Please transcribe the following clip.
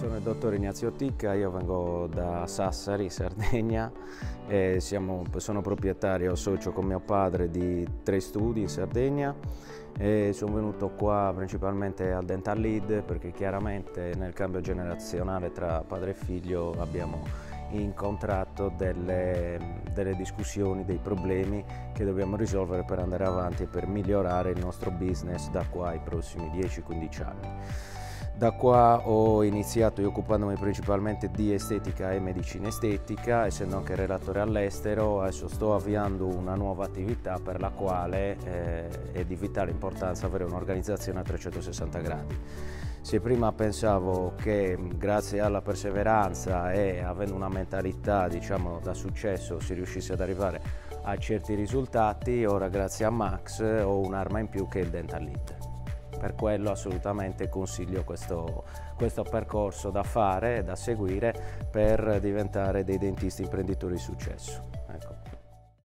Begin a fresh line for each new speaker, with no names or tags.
Sono il dottor Ignazio Ticca, io vengo da Sassari, Sardegna, e sono proprietario socio con mio padre di 3 studi in Sardegna e sono venuto qua principalmente al Dental Lead perché chiaramente nel cambio generazionale tra padre e figlio abbiamo incontrato delle discussioni, dei problemi che dobbiamo risolvere per andare avanti e per migliorare il nostro business da qua ai prossimi 10-15 anni. Da qua ho iniziato io occupandomi principalmente di estetica e medicina estetica, essendo anche relatore all'estero. Adesso sto avviando una nuova attività per la quale è di vitale importanza avere un'organizzazione a 360 gradi. Se prima pensavo che grazie alla perseveranza e avendo una mentalità diciamo da successo si riuscisse ad arrivare a certi risultati, ora grazie a Max ho un'arma in più che è il Dental Lead. Per quello assolutamente consiglio questo percorso da fare e da seguire per diventare dei dentisti imprenditori di successo.